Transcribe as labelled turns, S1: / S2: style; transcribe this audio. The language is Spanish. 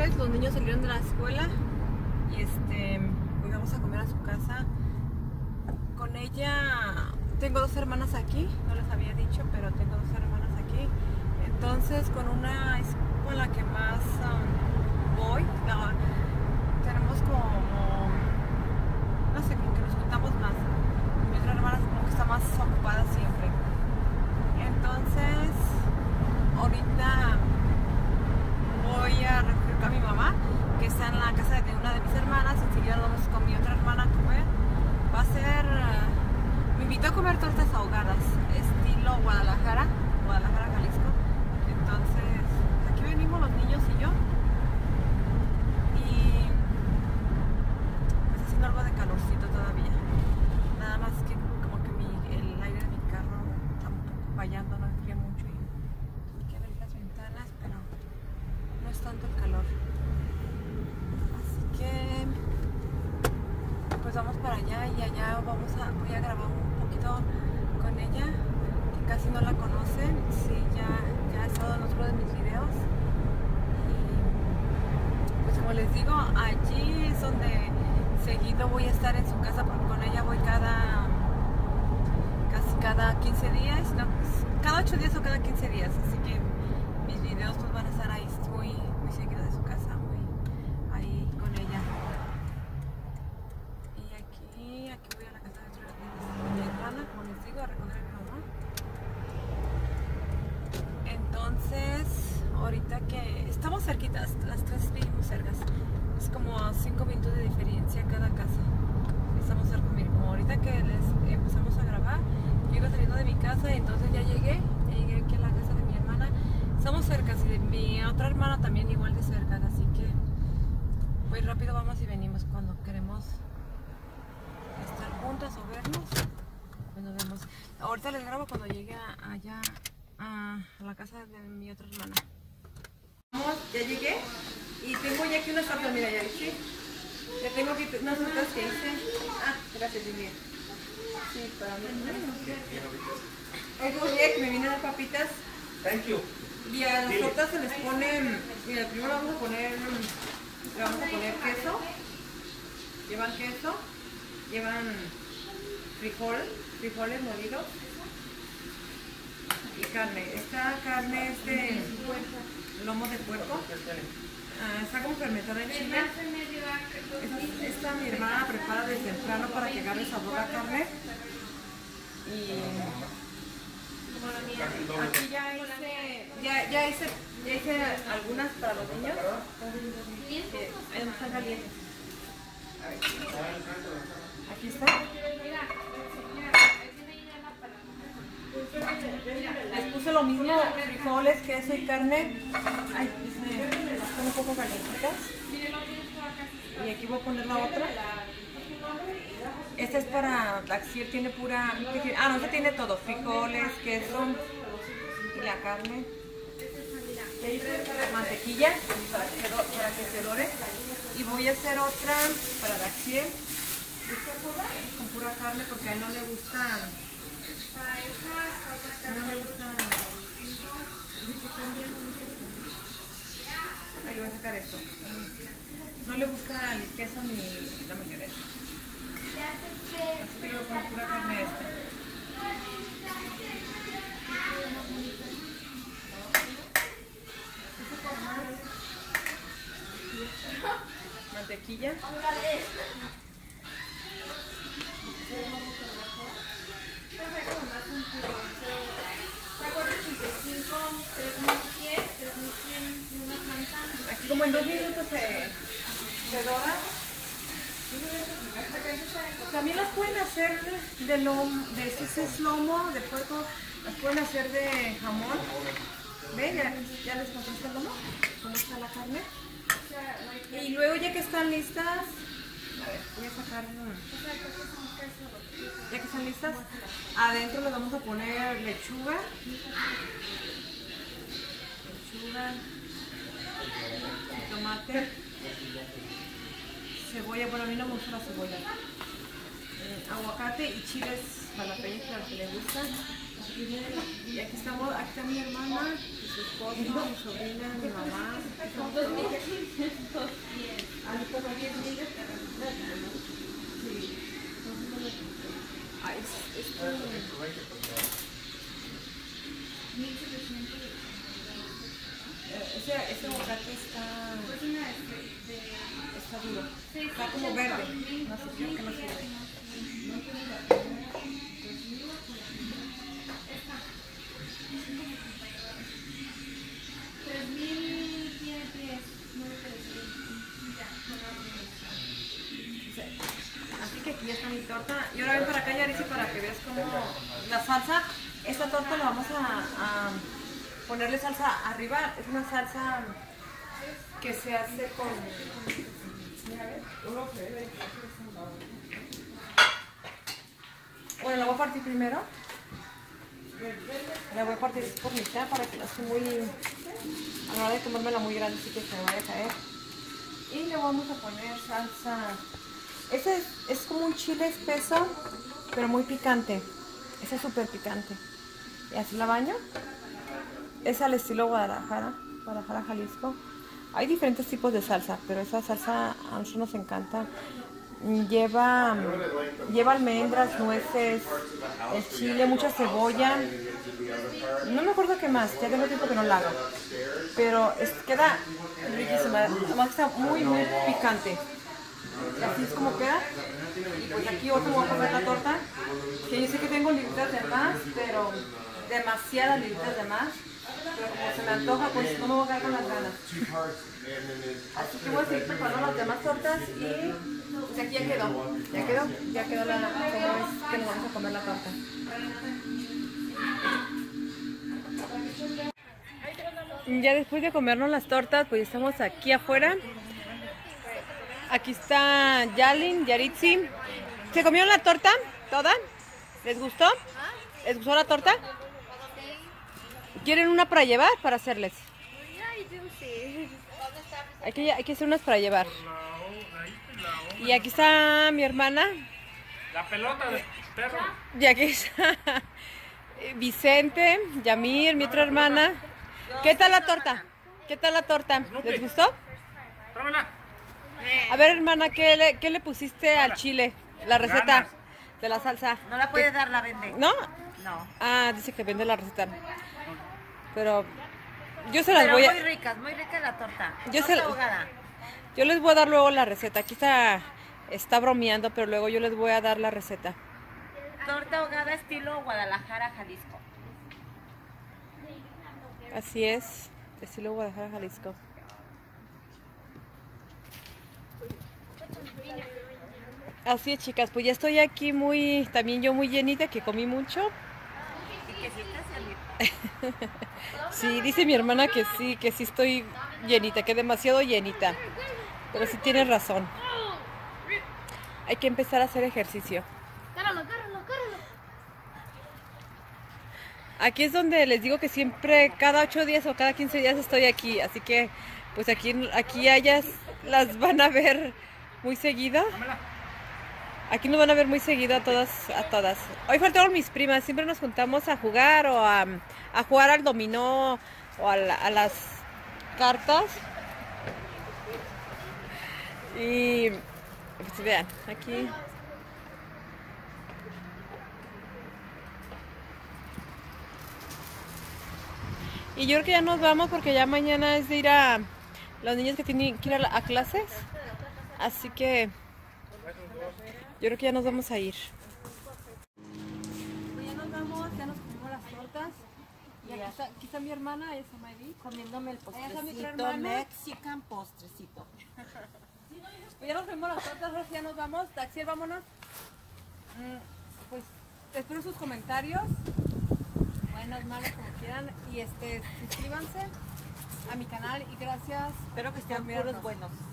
S1: tardes, los niños salieron de la escuela y pues vamos a comer a su casa. Con ella tengo dos hermanas aquí, no les había dicho, pero tengo dos hermanas aquí. Entonces con una es con la que más voy, tenemos como, no sé, como que nos juntamos más. Mi otra hermana como que está más ocupada siempre. Entonces ahorita voy a recoger a mi mamá, que está en la casa de una de mis hermanas. Enseguida vamos con mi otra hermana a comer. Va a ser, me invitó a comer tortas ahogadas, estilo Guadalajara, Jalisco. Entonces, aquí venimos los niños y yo. Y pues haciendo algo de calorcito todavía. Nada más que como que el aire de mi carro está un poco fallando, no enfría mucho y hay que abrir las ventanas, pero no es tanto el calor. Así que pues vamos para allá y allá voy a grabar un poquito con ella, que casi no la conocen. Sí, ya ha estado en otro de mis videos. Y pues como les digo, allí es donde seguido voy a estar en su casa, porque con ella voy casi cada 15 días, no, cada 8 días o cada 15 días, así que mis videos pues van a estar ahí muy seguido de su casa, muy ahí con ella. Y aquí voy a la casa de mi hermana, como les digo, a recoger a mi mamá. Entonces, ahorita que estamos cerquitas, las tres vivimos cercas, es como a 5 minutos de diferencia cada casa. Estamos cerca, miren, como ahorita que les empezamos a grabar, yo iba saliendo de mi casa y entonces ya llegué aquí a la casa de mi hermana. Estamos cerca, y de mi otra hermana también igual de cerca, así que pues rápido vamos y venimos cuando queremos estar juntas o vernos. Pues nos vemos. Ahorita les grabo cuando llegue allá a la casa de mi otra hermana. Ya llegué y tengo ya aquí unas tortas, mira, ya viste. Ya tengo aquí unas tortas que hice. Ah, gracias, Lilian. Sí, para mí. Hoy día que me vienen las papitas.
S2: Thank you.
S1: Y a las tortas se les pone, mira, primero le vamos a poner queso. Llevan queso, llevan frijoles molidos y carne. Esta carne es de lomo de puerco. Está como fermentada en Chile. Esta mi hermana prepara desde temprano para que agarre sabor a carne. Y aquí ya hice algunas para los niños. Están calientes. Aquí está. Les puse lo mismo, frijoles, queso y carne. Ay, están un poco calientitas. Y aquí voy a poner la otra. Esta es para Daxiel, tiene pura... Ah, no, esta tiene todo, frijoles, queso y la carne. Mantequilla para que se dore. Y voy a hacer otra para Daxiel con pura carne, porque a él no le gustan. Ahí voy a sacar esto. No le gusta el queso ni la mayonesa. Así que voy a poner pura carne esta. Mantequilla. Aquí como en 2 minutos se dora. También las pueden hacer de lomo, si es lomo de puerco, las pueden hacer de jamón. ¿Ven? Ya les contaste el lomo, cómo está la carne. Y luego ya que están listas, a ver, voy a sacar, ya que están listas, adentro les vamos a poner lechuga, tomate, cebolla, bueno, a mí no me gusta la cebolla, aguacate y chiles jalapeños para que les gusta. Y aquí estamos, aquí está mi hermana, su esposo, mi sobrina, mi mamá. Ay, ese aguacate está duro, está como verde, no sé, creo que no sirve. Así que aquí ya está mi torta. Y ahora ven para acá, Yarisi, para que veas cómo la salsa. Esta torta la vamos a ponerle salsa arriba. Es una salsa que se hace con... Bueno, la voy a partir primero. La voy a partir por mitad para que la esté muy... A la hora de comérmela muy grande, así que se me vaya a caer. Y le vamos a poner salsa... Este es como un chile espeso, pero muy picante. Ese es súper picante. Y así la baño. Es al estilo Guadalajara, Jalisco. Hay diferentes tipos de salsa, pero esa salsa a nosotros nos encanta. Lleva almendras, nueces, el chile, mucha cebolla. No me acuerdo qué más, ya tengo tiempo que no la hago. Pero queda riquísima, además está muy picante. Y así es como queda. Y pues aquí otro voy a comer la torta. Que yo sé que tengo libritas de más, pero demasiadas libritas de más. Pero como se me antoja, pues no me voy a quedar con las ganas. Así que voy a seguir preparando las demás tortas y pues aquí ya quedó. Ya quedó la cómo es que nos vamos a comer la torta. Ya después de comernos las tortas, pues estamos aquí afuera. Aquí está Yalin, Yaritzi. ¿Se comieron la torta? ¿Toda? ¿Les gustó? ¿Les gustó la torta? ¿Quieren una para llevar? Para hacerles. Hay que hacer unas para llevar. Y aquí está mi hermana.
S2: La pelota de perro.
S1: Y aquí está Vicente, Yamir, mi otra hermana. ¿Qué tal la torta? ¿Qué tal la torta? ¿Les gustó?
S2: Tómala.
S1: A ver, hermana, ¿qué le pusiste al chile? La receta de la salsa.
S3: No la puede dar, la vende.
S1: ¿No?
S3: No.
S1: Ah, dice que vende la receta. Pero yo se las
S3: Pero
S1: voy a...
S3: muy rica la torta.
S1: Yo
S3: Torta
S1: se-
S3: ahogada.
S1: Yo les voy a dar luego la receta. Aquí está bromeando, pero luego yo les voy a dar la receta.
S3: Torta ahogada estilo Guadalajara, Jalisco.
S1: Así es, estilo Guadalajara, Jalisco. Así es, chicas, pues ya estoy aquí también yo muy llenita, que comí mucho.
S3: Y que sí está saliendo.
S1: Sí, dice mi hermana que sí estoy llenita, que demasiado llenita. Pero sí tienes razón. Hay que empezar a hacer ejercicio.
S4: Cáralo.
S1: Aquí es donde les digo que siempre, cada 8 días o cada 15 días estoy aquí. Así que, pues aquí ellas las van a ver muy seguido. Aquí nos van a ver muy seguido a todas. Hoy faltaron mis primas, siempre nos juntamos a jugar o a jugar al dominó o a las cartas. Y pues vean, aquí. Y yo creo que ya nos vamos porque ya mañana es de ir a los niños que tienen que ir a clases. Así que yo creo que ya nos vamos a ir. Pues ya nos vamos, ya nos comimos las tortas. Y aquí está mi hermana, ella se llama Edith.
S3: Comiéndome el
S1: Ella es mi otra
S3: postrecito,
S1: hermana.
S3: mexican postrecito.
S1: Pues ya nos comimos las tortas, ahora sí ya nos vamos. Taxiel, vámonos. Pues espero sus comentarios. Buenos, malos, como quieran. Y suscríbanse a mi canal y gracias.
S3: Espero que estén
S1: por vernos.
S3: puros buenos.